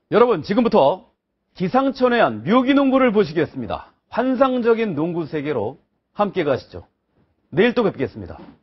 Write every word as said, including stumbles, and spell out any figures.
여러분, 지금부터 기상천외 한 묘기농구를 보시겠습니다. 환상적인 농구 세계로 함께 가시죠. 내일 또 뵙겠습니다.